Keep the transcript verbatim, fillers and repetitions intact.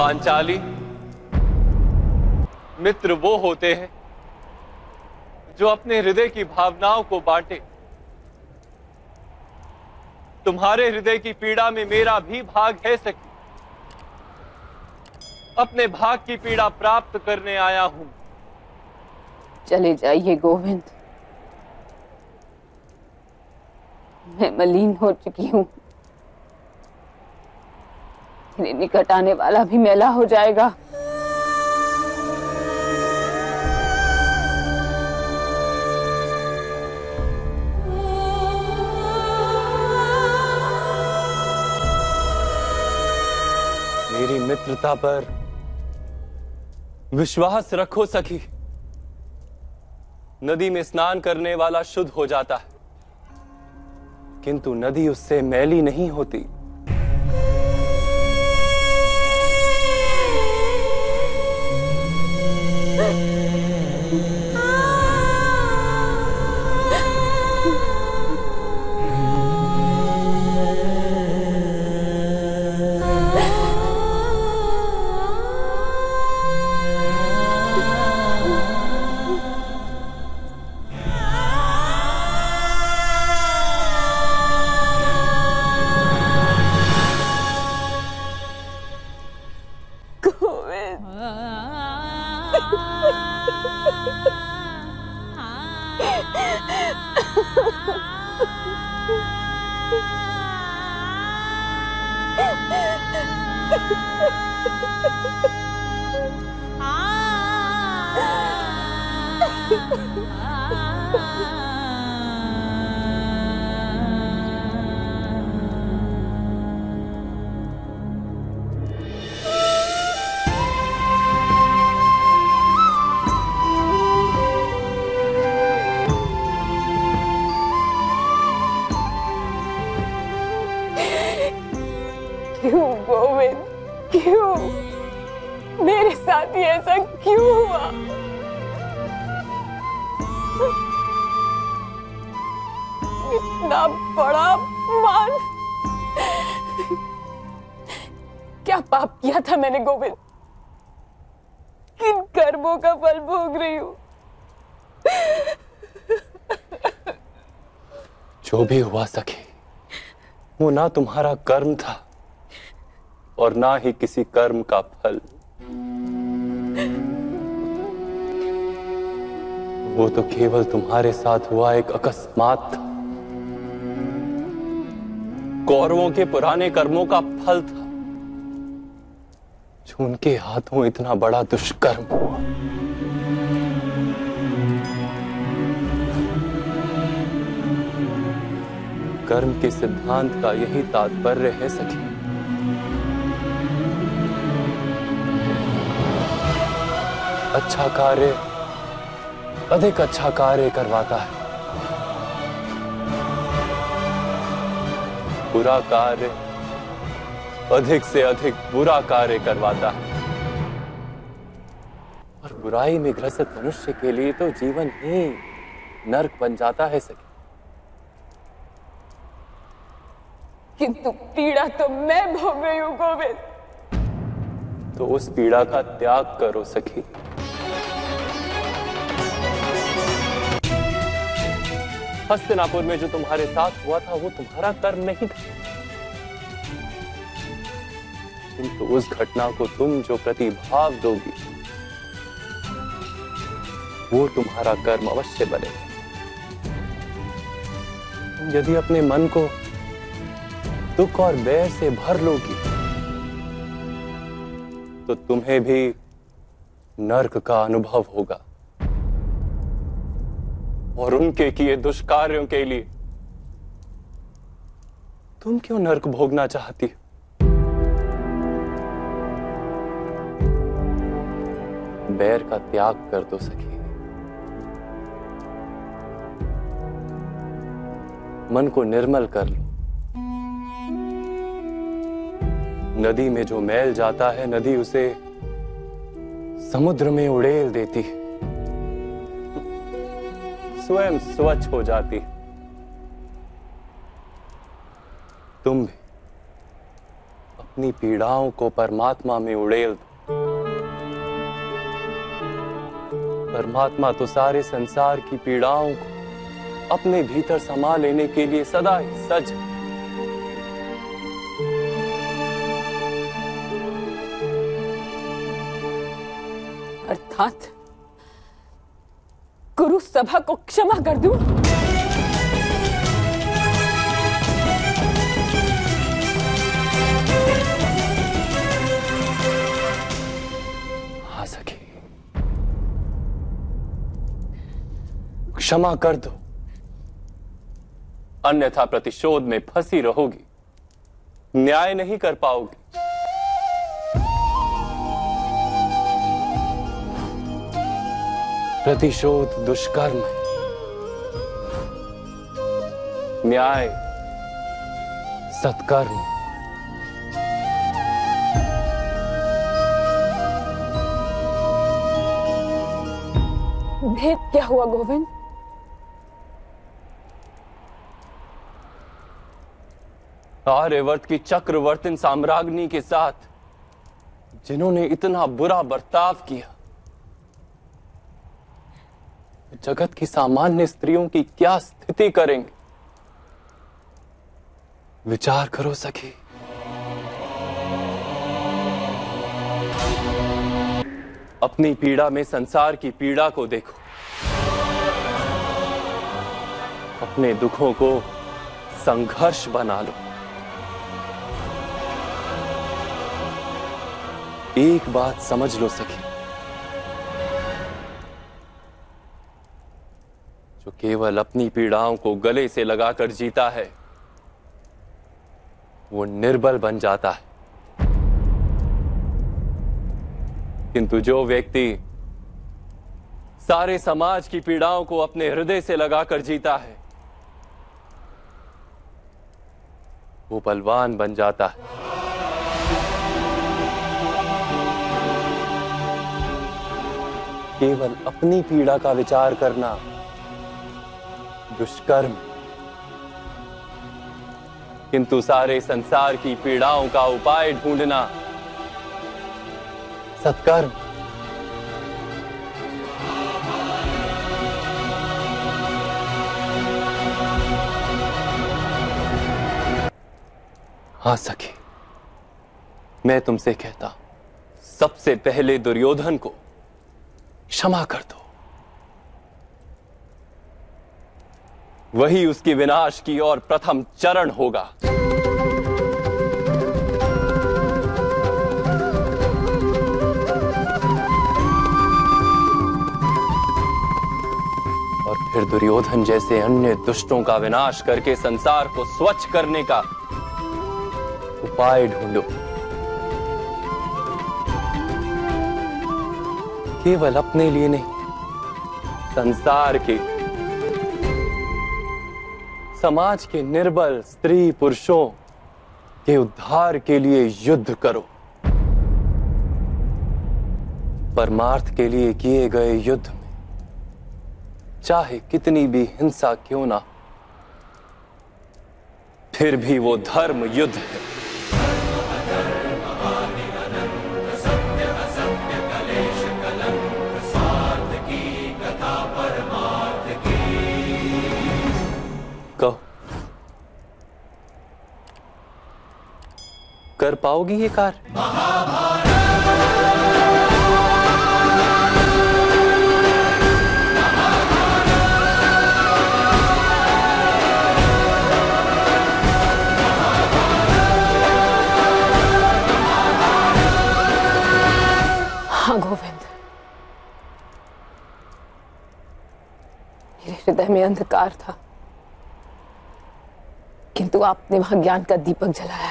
पांचाली, मित्र वो होते हैं जो अपने हृदय की भावनाओं को बांटे। तुम्हारे हृदय की पीड़ा में मेरा भी भाग है सखी। अपने भाग की पीड़ा प्राप्त करने आया हूं। चले जाइए गोविंद, मैं मलिन हो चुकी हूं। मेरे निकट आने वाला भी मैला हो जाएगा। मेरी मित्रता पर विश्वास रखो सखी। नदी में स्नान करने वाला शुद्ध हो जाता है, किंतु नदी उससे मैली नहीं होती। क्यों गोविंद, क्यों मेरे साथ ही ऐसा क्यों हुआ? इतना बड़ा मान, क्या पाप किया था मैंने गोविंद? किन कर्मों का फल भोग रही हूं? जो भी हुआ सखी, वो ना तुम्हारा कर्म था और ना ही किसी कर्म का फल। वो तो केवल तुम्हारे साथ हुआ एक अकस्मात था, कौरवों के पुराने कर्मों का फल था, जो उनके हाथों इतना बड़ा दुष्कर्म हुआ। कर्म के सिद्धांत का यही तात्पर्य है सखी। अच्छा कार्य अधिक अच्छा कार्य करवाता है, बुरा कार्य अधिक से अधिक बुरा कार्य करवाता है। और बुराई में ग्रसित मनुष्य के लिए तो जीवन ही नरक बन जाता है सखी। किंतु पीड़ा तो मैं भोग रही हूं गोविंद। तो उस पीड़ा का त्याग करो सखी। हस्तिनापुर में जो तुम्हारे साथ हुआ था वो तुम्हारा कर्म नहीं था, किंतु उस घटना को तुम जो प्रतिभाव दोगी वो तुम्हारा कर्म अवश्य बनेगा। तुम यदि अपने मन को दुख और बैर से भर लोगी तो तुम्हें भी नरक का अनुभव होगा, और उनके किए दुष्कार्यों के लिए तुम क्यों नरक भोगना चाहती हो? बैर का त्याग कर दो सखी। मन को निर्मल कर लो। नदी में जो मैल जाता है, नदी उसे समुद्र में उड़ेल देती है, स्वयं स्वच्छ हो जाती है। तुम भी अपनी पीड़ाओं को परमात्मा में उड़ेल दो। परमात्मा तो सारे संसार की पीड़ाओं को अपने भीतर समा लेने के लिए सदा ही सज। अर्थात गुरु सभा को क्षमा कर दूं? हाँ सखी, क्षमा कर दो, अन्यथा प्रतिशोध में फंसी रहोगी, न्याय नहीं कर पाओगी। प्रतिशोध दुष्कर्म है, न्याय सत्कर्म। भेद क्या हुआ गोविंद? आर्यवर्त की चक्रवर्तीन साम्राज्ञी के साथ जिन्होंने इतना बुरा बर्ताव किया, जगत की सामान्य स्त्रियों की क्या स्थिति करेंगे? विचार करो सखी। अपनी पीड़ा में संसार की पीड़ा को देखो, अपने दुखों को संघर्ष बना लो। एक बात समझ लो सखी, जो केवल अपनी पीड़ाओं को गले से लगाकर जीता है, वो निर्बल बन जाता है। किंतु जो व्यक्ति सारे समाज की पीड़ाओं को अपने हृदय से लगाकर जीता है, वो बलवान बन जाता है। केवल अपनी पीड़ा का विचार करना दुष्कर्म, किंतु सारे संसार की पीड़ाओं का उपाय ढूंढना सत्कर्म। हाँ सखी, मैं तुमसे कहता हूं, सबसे पहले दुर्योधन को क्षमा कर दो। वही उसकी विनाश की ओर प्रथम चरण होगा। और फिर दुर्योधन जैसे अन्य दुष्टों का विनाश करके संसार को स्वच्छ करने का उपाय ढूंढो। केवल अपने लिए नहीं, संसार के, समाज के निर्बल स्त्री पुरुषों के उद्धार के लिए युद्ध करो। परमार्थ के लिए किए गए युद्ध में चाहे कितनी भी हिंसा क्यों ना, फिर भी वो धर्म युद्ध है। कहो, कर पाओगी ये कार्य? हाँ गोविंद, मेरे हृदय में अंधकार था, किंतु आपने वहां ज्ञान का दीपक जलाया।